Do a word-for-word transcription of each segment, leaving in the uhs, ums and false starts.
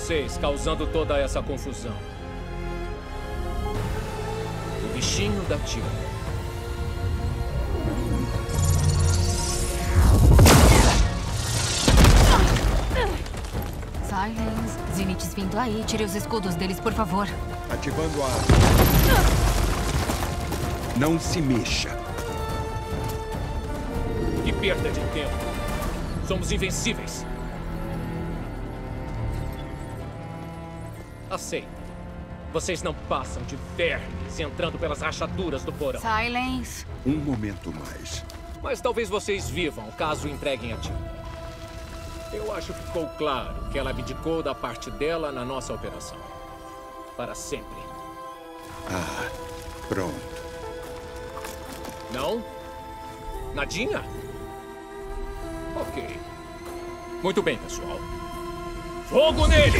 vocês causando toda essa confusão? O bichinho da Tia. Silence. Zeniths vindo aí. Tire os escudos deles, por favor. Ativando a... Não se mexa. Que perda de tempo. Somos invencíveis. Aceito. Vocês não passam de vermes entrando pelas rachaduras do porão. Silence. Um momento mais. Mas talvez vocês vivam caso entreguem a Tia. Eu acho que ficou claro que ela abdicou da parte dela na nossa operação. Para sempre. Ah, pronto. Não? Nadinha? Ok. Muito bem, pessoal. Fogo neles!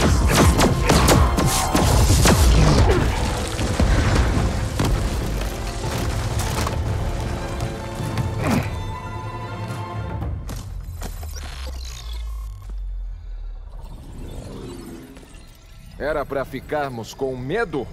Era pra ficarmos com medo?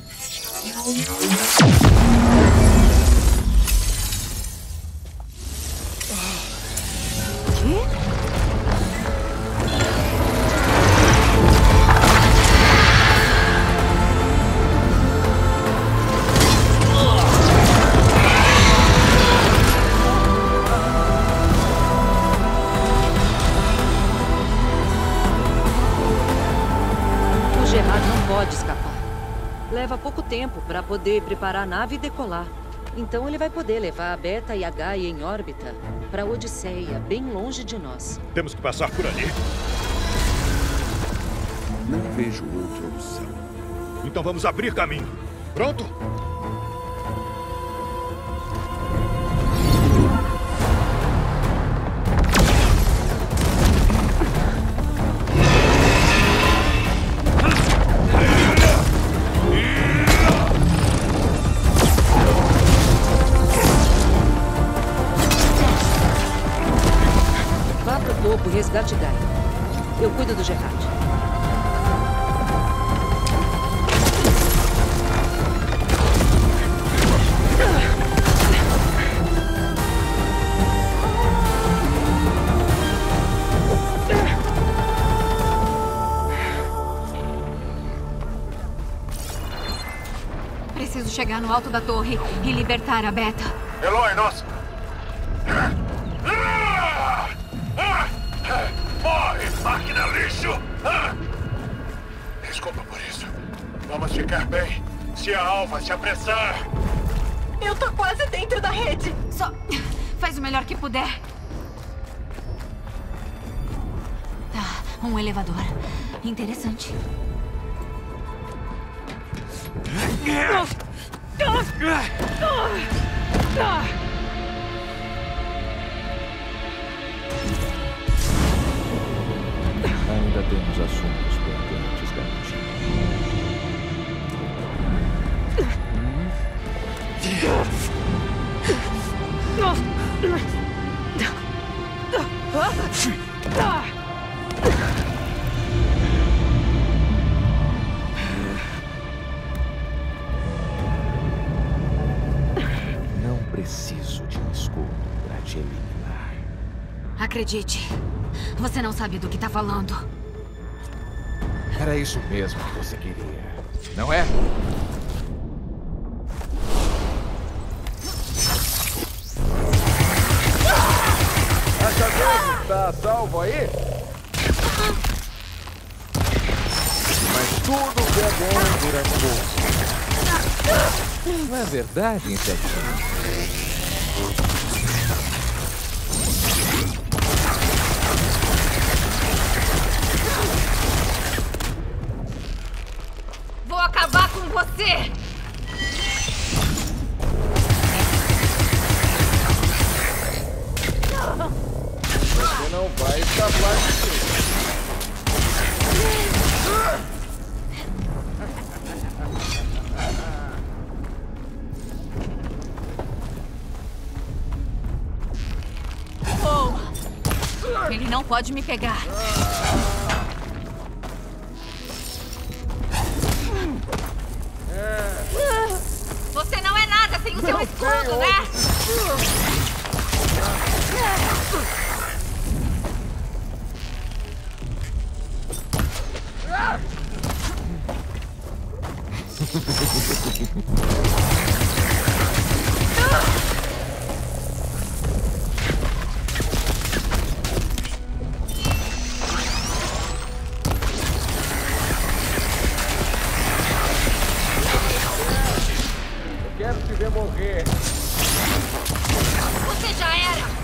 Leva pouco tempo para poder preparar a nave e decolar. Então ele vai poder levar a Beta e a Gaia em órbita para a Odisseia, bem longe de nós. Temos que passar por ali. Não vejo outra opção. Então vamos abrir caminho. Pronto? Resgate Gaia. Eu cuido do Gerard. Preciso chegar no alto da torre e libertar a Beta. Eloy, nossa! Morre, máquina lixo! Desculpa por isso. Vamos ficar bem se a Alva se apressar. Eu tô quase dentro da rede. Só faz o melhor que puder. Tá, um elevador. Interessante. Ainda temos assuntos pendentes, garotinho. Não preciso de um escudo para te eliminar. Acredite, você não sabe do que tá falando. Era isso mesmo que você queria, não é? Essa vez está a salvo aí? Mas tudo que é bom dura pouco. Não é verdade, insetinho? Vou acabar com você! Você não vai escapar disso. Oh. Ele não pode me pegar. fundo, né? Quero te ver morrer. Você já era!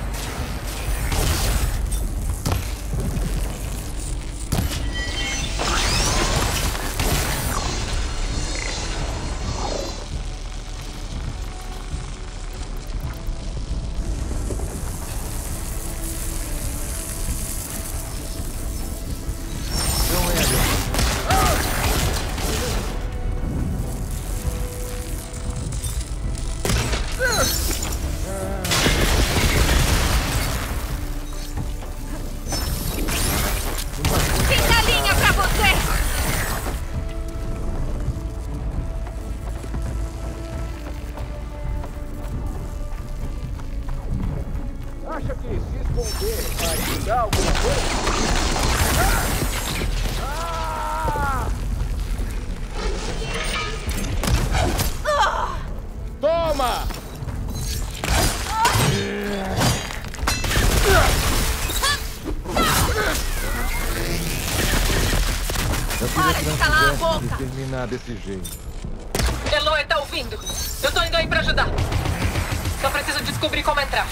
Acha que se esconder vai ajudar alguma coisa? Ah! Toma! Para de calar a boca! De terminar desse jeito. Eloy tá ouvindo. Eu tô indo aí pra ajudar. Só preciso descobrir como entrar.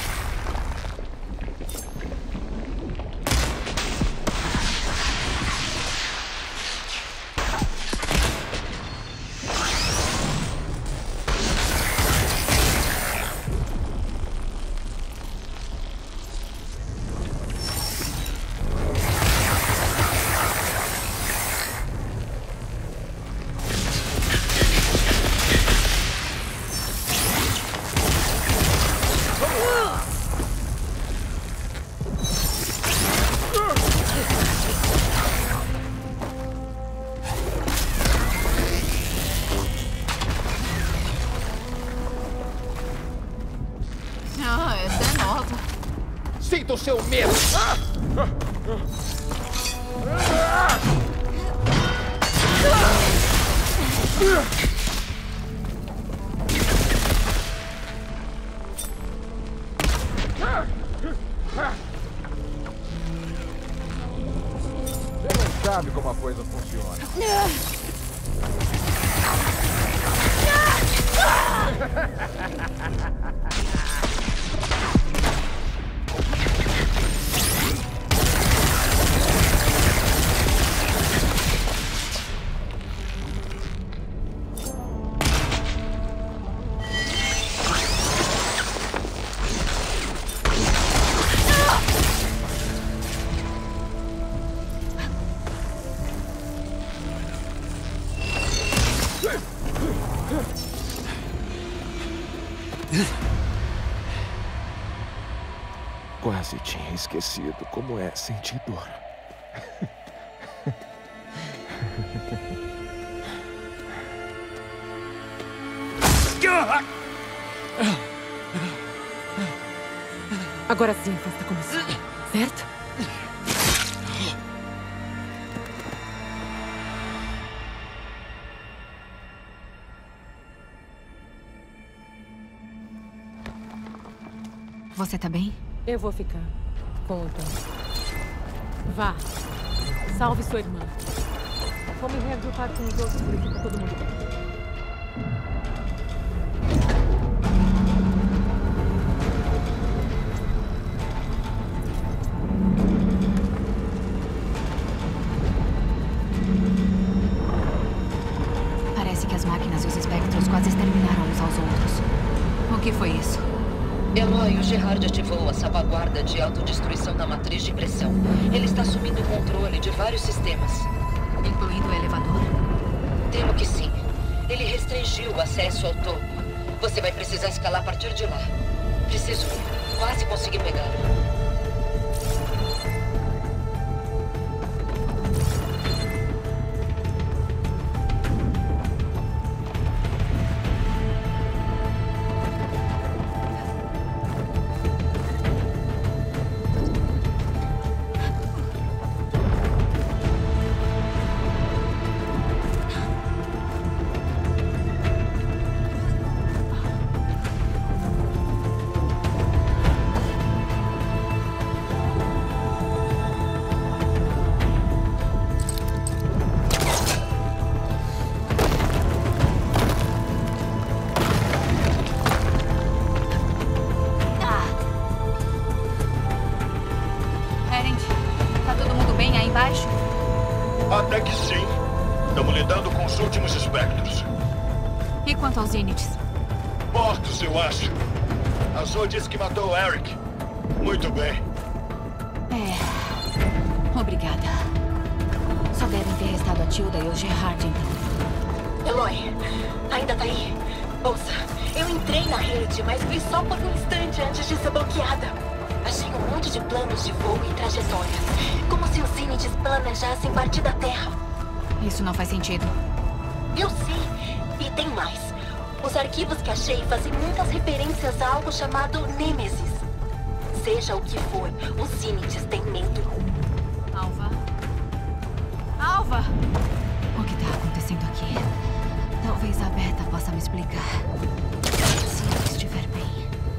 Ah, essa é nova. Sinta o seu medo! Você não sabe como a coisa funciona. Quase tinha esquecido como é sentir dor. Agora sim, a festa começou. Certo? Você tá bem? Eu vou ficar. Conta. Vá. Salve sua irmã. Vou me reagrupar com os outros por aqui pra todo mundo bem. Parece que as máquinas e os espectros quase exterminaram uns aos outros. O que foi isso? Eloy, o Gerard ativou a salvaguarda de autodestruição da matriz de pressão. Ele está assumindo o controle de vários sistemas. Incluindo o elevador? Temo que sim. Ele restringiu o acesso ao topo. Você vai precisar escalar a partir de lá. Preciso ir. Quase consegui pegá-lo. acordo com os últimos espectros. E quanto aos Zynites? Mortos, eu acho. A Zoe disse que matou o Eric. Muito bem. É... Obrigada. Só devem ter restado a Tilda e o Gerard, então. Eloy, ainda tá aí? Ouça, eu entrei na rede, mas fui só por um instante antes de ser bloqueada. Achei um monte de planos de voo e trajetórias. Como se os Zynites planejassem partir da Terra. Isso não faz sentido. Eu sei. E tem mais. Os arquivos que achei fazem muitas referências a algo chamado Nêmesis. Seja o que for, os Zynites têm medo. Alva? Alva! O que está acontecendo aqui? Talvez a Beta possa me explicar. Se ela estiver bem.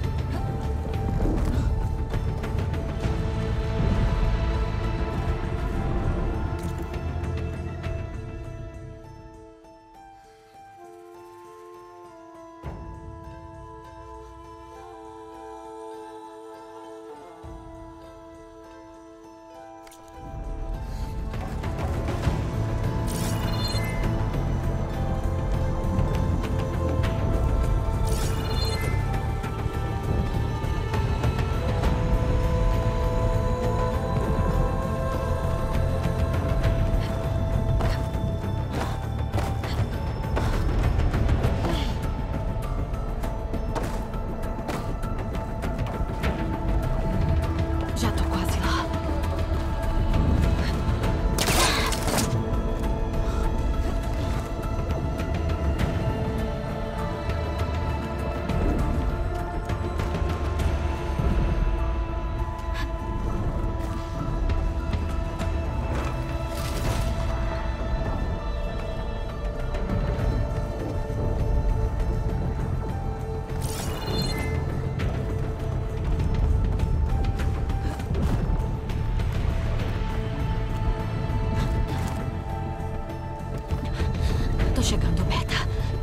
Tô chegando, Beta.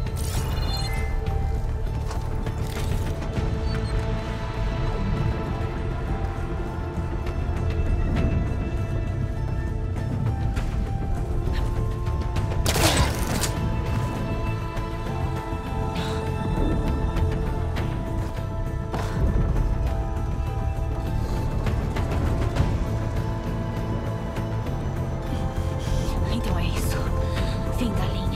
Então é isso. Fim da linha.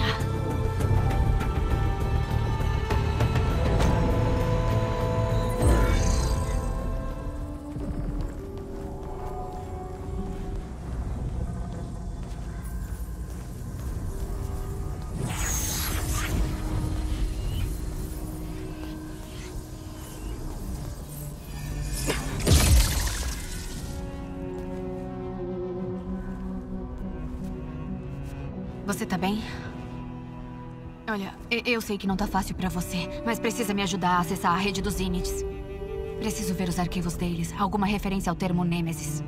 Você tá bem? Olha, e- eu sei que não tá fácil pra você, mas precisa me ajudar a acessar a rede dos Zynites. Preciso ver os arquivos deles. Alguma referência ao termo Nêmesis.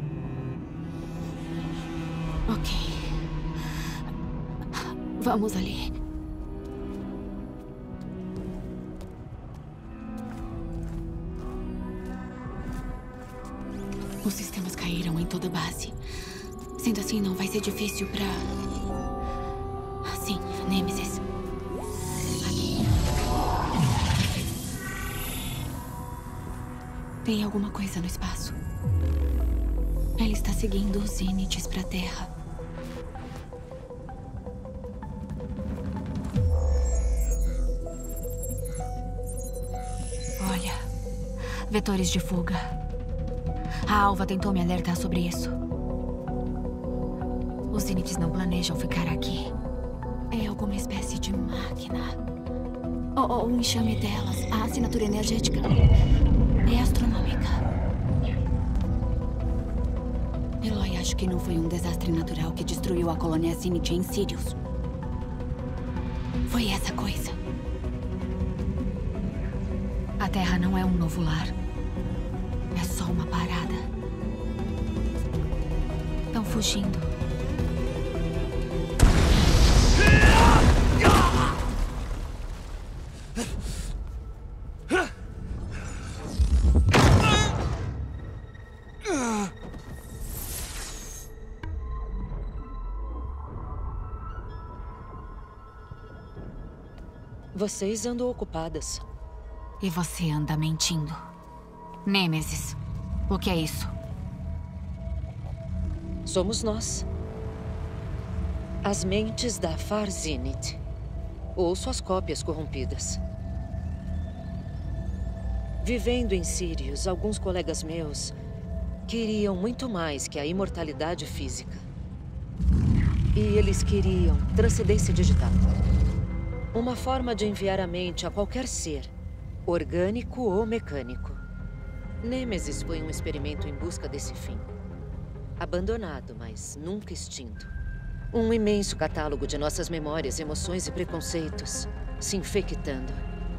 Ok. Vamos ali. Os sistemas caíram em toda a base. Sendo assim, não vai ser difícil pra... Sim, Nêmesis. Aqui. Tem alguma coisa no espaço. Ele está seguindo os Zynites pra Terra. Olha, vetores de fuga. A Alva tentou me alertar sobre isso. Os Zynites não planejam ficar aqui. É alguma espécie de máquina. Ou, ou um enxame delas. A assinatura energética é astronômica. Eloy, acho que não foi um desastre natural que destruiu a colônia Zynites em Sirius. Foi essa coisa. A Terra não é um novo lar. É só uma parada. Estão fugindo. Vocês andam ocupadas. E você anda mentindo. Nêmesis, o que é isso? Somos nós. As mentes da Far Zenith. Ou suas cópias corrompidas. Vivendo em Sirius, alguns colegas meus queriam muito mais que a imortalidade física. E eles queriam transcendência digital. Uma forma de enviar a mente a qualquer ser, orgânico ou mecânico. Nêmesis foi um experimento em busca desse fim. Abandonado, mas nunca extinto. Um imenso catálogo de nossas memórias, emoções e preconceitos se infectando.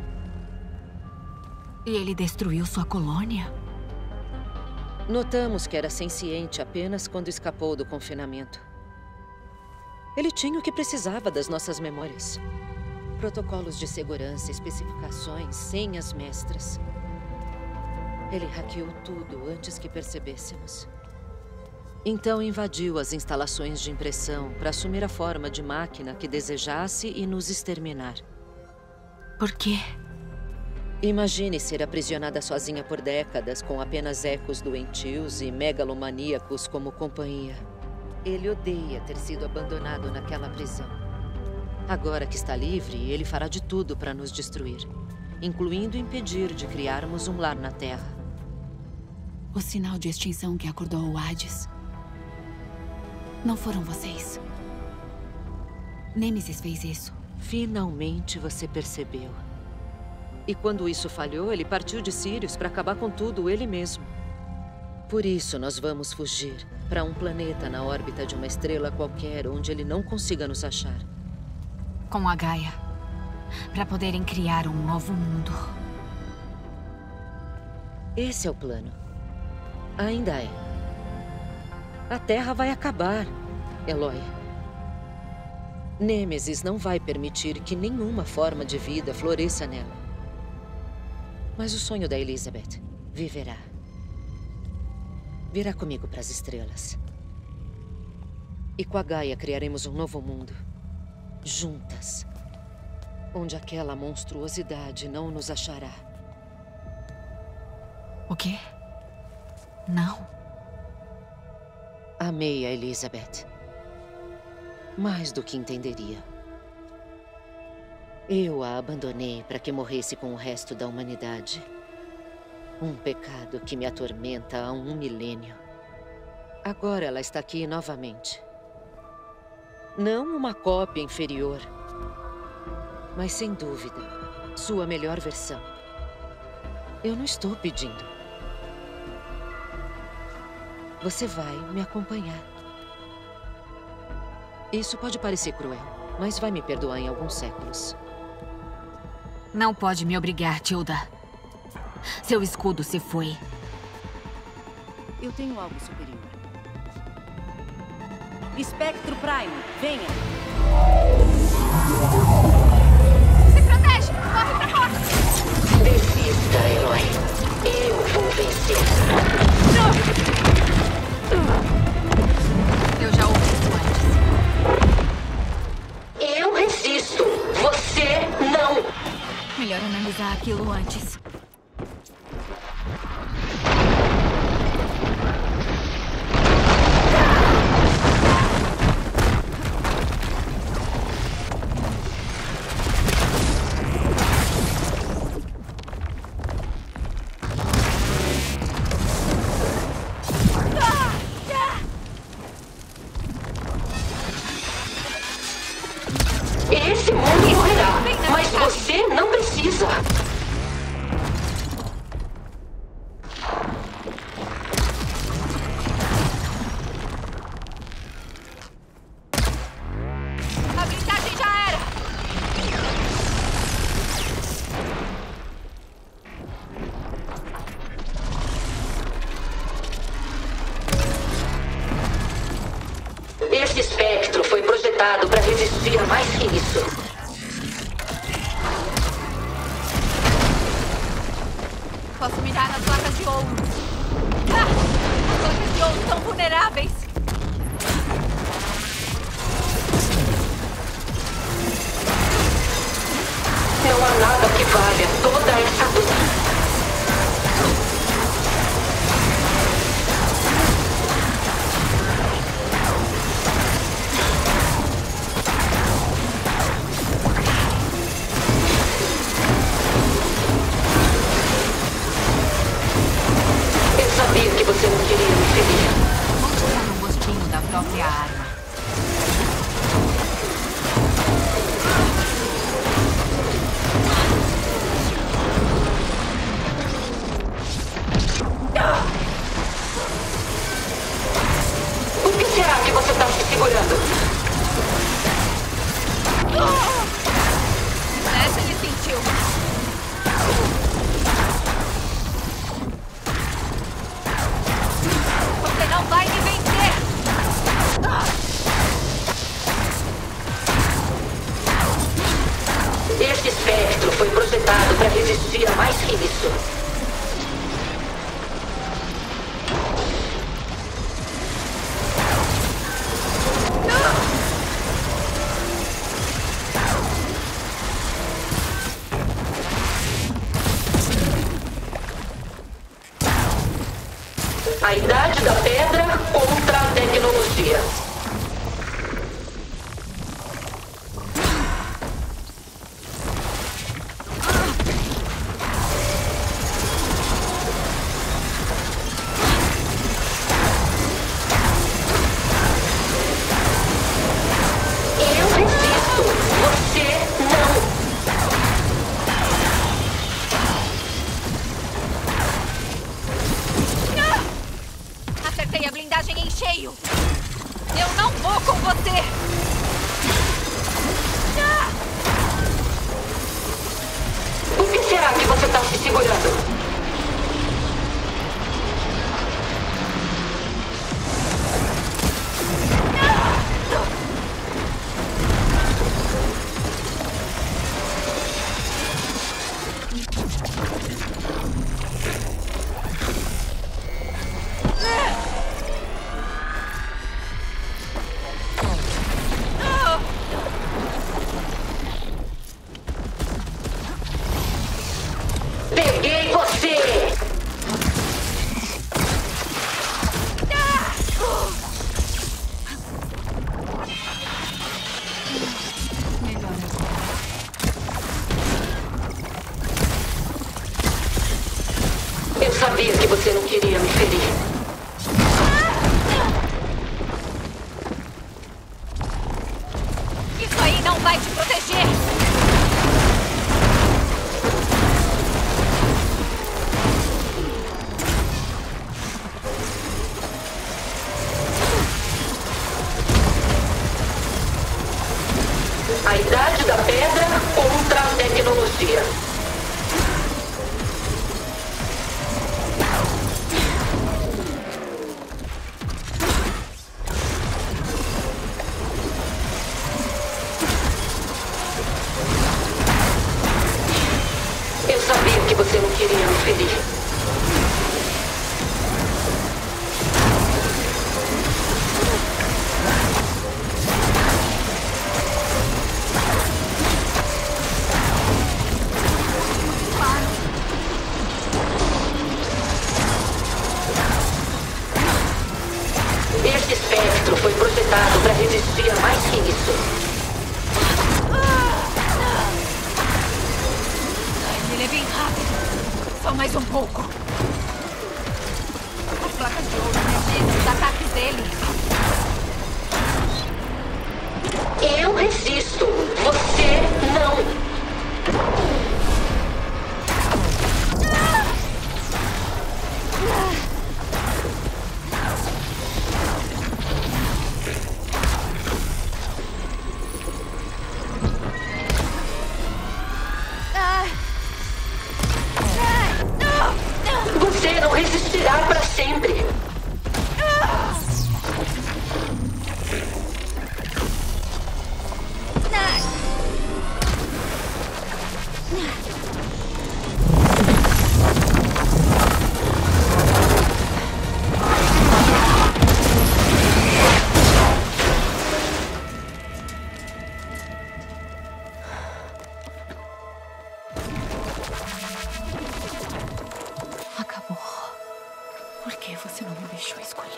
E ele destruiu sua colônia? Notamos que era senciente apenas quando escapou do confinamento. Ele tinha o que precisava das nossas memórias. Protocolos de segurança, especificações, senhas mestras. Ele hackeou tudo antes que percebêssemos. Então invadiu as instalações de impressão para assumir a forma de máquina que desejasse e nos exterminar. Por quê? Imagine ser aprisionada sozinha por décadas, com apenas ecos doentios e megalomaníacos como companhia. Ele odeia ter sido abandonado naquela prisão. Agora que está livre, ele fará de tudo para nos destruir, incluindo impedir de criarmos um lar na Terra. O sinal de extinção que acordou o Hades. Não foram vocês. Nêmesis fez isso. Finalmente você percebeu. E quando isso falhou, ele partiu de Sirius para acabar com tudo ele mesmo. Por isso, nós vamos fugir para um planeta na órbita de uma estrela qualquer, onde ele não consiga nos achar. Com a Gaia. Para poderem criar um novo mundo. Esse é o plano. Ainda é. A Terra vai acabar, Eloy. Nêmesis não vai permitir que nenhuma forma de vida floresça nela. Mas o sonho da Elizabeth viverá. Virá comigo para as estrelas. E com a Gaia criaremos um novo mundo. Juntas. Onde aquela monstruosidade não nos achará. O quê? Não. Amei a Elizabeth. Mais do que entenderia. Eu a abandonei para que morresse com o resto da humanidade. Um pecado que me atormenta há um milênio. Agora ela está aqui novamente. Não uma cópia inferior, mas sem dúvida, sua melhor versão. Eu não estou pedindo. Você vai me acompanhar. Isso pode parecer cruel, mas vai me perdoar em alguns séculos. Não pode me obrigar, Tilda. Seu escudo se foi. Eu tenho algo superior. Espectro Prime, venha! Se protege! Corre pra porta! Desista, Eloy. Eu vou vencer. Eu já ouvi isso antes. Eu resisto. Você não. Melhor analisar aquilo antes. Esse mundo morrerá, mas você não precisa. A blindagem já era! Esse espectro foi projetado para resistir a mais que isso. Posso mirar nas placas de ouro. Ah! As placas de ouro estão vulneráveis. valha toda essa dor. Que você não queria me ferir. Vou te dar um gostinho da própria arma. O que será que você está se segurando? Essa ele sentiu. Não vai me vencer! Este espectro foi projetado para resistir a mais que isso. A idade da pedra contra a tecnologia. Eu resisto. Você não. Acertei a blindagem em cheio! Eu não vou com você! O que será que você está se segurando? Peguei você! Eu sabia que você não queria me ferir. Isso aí não vai te proteger! A idade da pedra contra a tecnologia. Eu sabia que você não queria me ferir. Este espectro foi projetado para resistir a mais que isso. Ele é bem rápido. Só mais um pouco. As placas de ouro resistem os ataques dele. Eu resisto. Você não. Você não resistirá para sempre. Deixa eu escolher.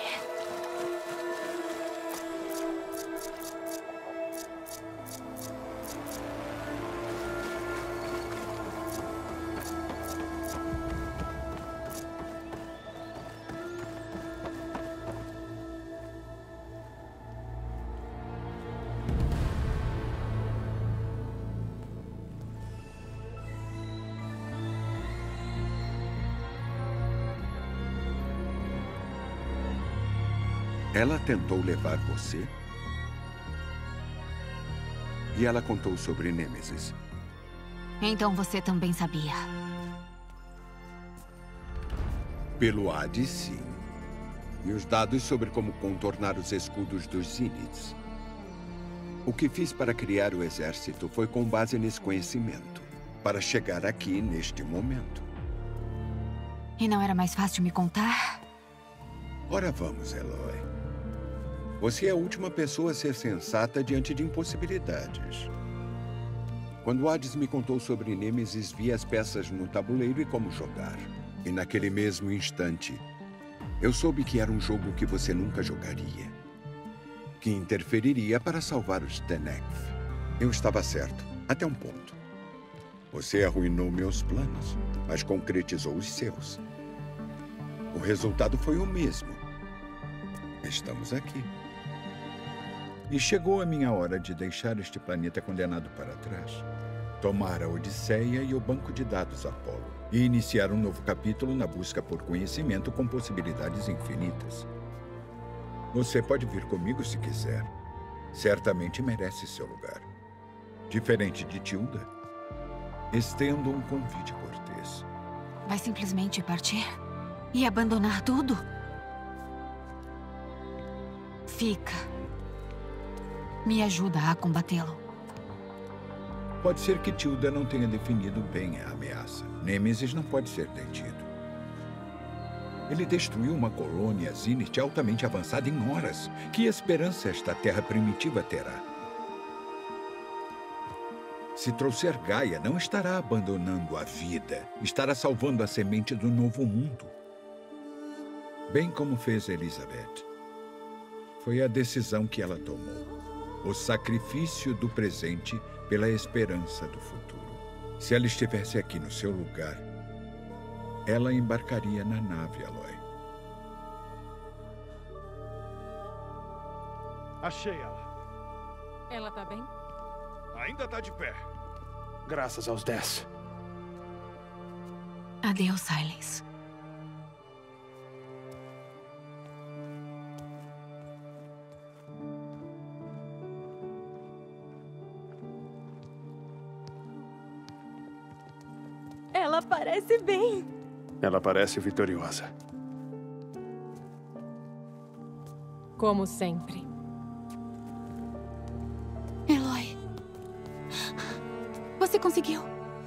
Ela tentou levar você? E ela contou sobre Nêmesis. Então você também sabia. Pelo Hades, sim. E os dados sobre como contornar os escudos dos Zínides. O que fiz para criar o exército foi com base nesse conhecimento. Para chegar aqui neste momento. E não era mais fácil me contar? Ora vamos, Eloy. Você é a última pessoa a ser sensata diante de impossibilidades. Quando Hades me contou sobre Nêmesis, vi as peças no tabuleiro e como jogar. E naquele mesmo instante, eu soube que era um jogo que você nunca jogaria. Que interferiria para salvar os Tenekth. Eu estava certo, até um ponto. Você arruinou meus planos, mas concretizou os seus. O resultado foi o mesmo. Estamos aqui. E chegou a minha hora de deixar este planeta condenado para trás. Tomar a Odisseia e o banco de dados Apolo. E iniciar um novo capítulo na busca por conhecimento com possibilidades infinitas. Você pode vir comigo se quiser. Certamente merece seu lugar. Diferente de Tilda, estendo um convite cortês. Vai simplesmente partir? E abandonar tudo? Fica. Me ajuda a combatê-lo. Pode ser que Tilda não tenha definido bem a ameaça. Nêmesis não pode ser detido. Ele destruiu uma colônia Zenith altamente avançada em horas. Que esperança esta terra primitiva terá? Se trouxer Gaia, não estará abandonando a vida. Estará salvando a semente do novo mundo. Bem como fez Elizabeth. Foi a decisão que ela tomou. O sacrifício do presente pela esperança do futuro. Se ela estivesse aqui no seu lugar, ela embarcaria na nave, Aloy. Achei ela. Ela tá bem? Ainda tá de pé. Graças aos dez. Adeus, Silence. Ela parece bem. Ela parece vitoriosa. Como sempre. Eloy. Você conseguiu.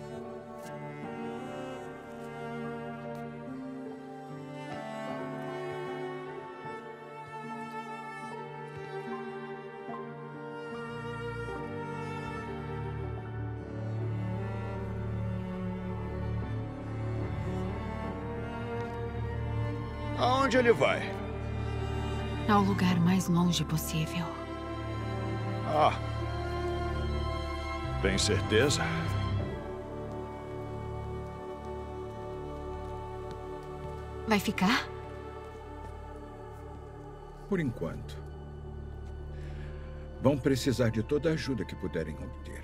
Aonde ele vai? Ao lugar mais longe possível. Ah. Tem certeza? Vai ficar? Por enquanto. Vão precisar de toda a ajuda que puderem obter.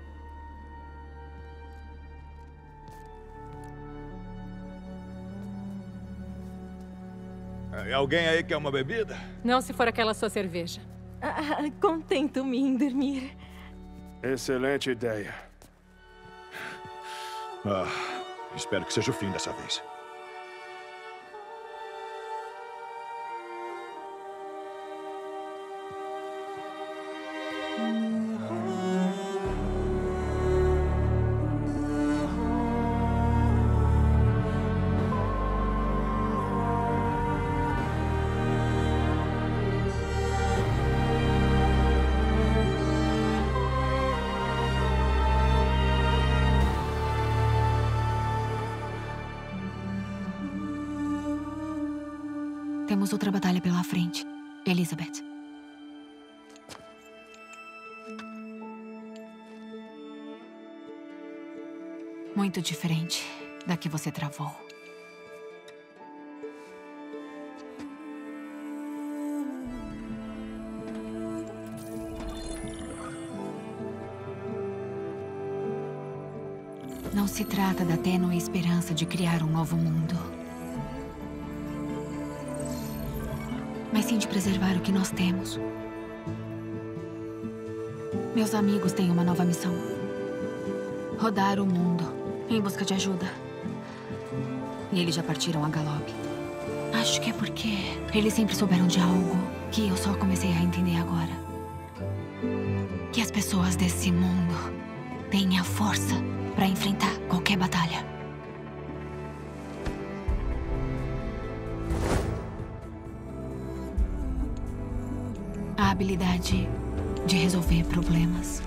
Alguém aí quer uma bebida? Não se for aquela sua cerveja. Ah, contento-me em dormir. Excelente ideia. Ah, espero que seja o fim dessa vez. Temos outra batalha pela frente, Elizabeth. Muito diferente da que você travou. Não se trata da tênue esperança de criar um novo mundo, mas sim de preservar o que nós temos. Meus amigos têm uma nova missão: rodar o mundo em busca de ajuda. E eles já partiram a galope. Acho que é porque eles sempre souberam de algo que eu só comecei a entender agora. Que as pessoas desse mundo têm a força para enfrentar qualquer batalha. A habilidade de resolver problemas.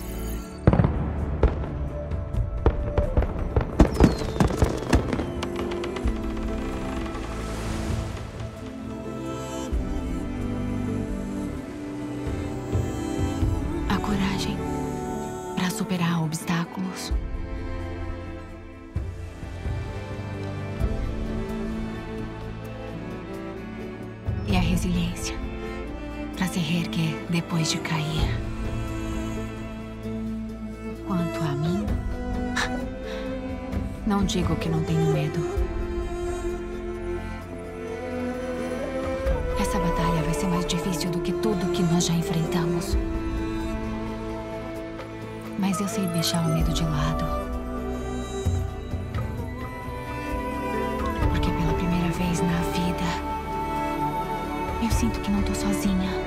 A coragem para superar obstáculos. E a resiliência para se reerguer depois de cair. Quanto a mim, não digo que não tenho medo. Essa batalha vai ser mais difícil do que tudo que nós já enfrentamos. Mas eu sei deixar o medo de lado. Porque pela primeira vez na vida, eu sinto que não tô sozinha.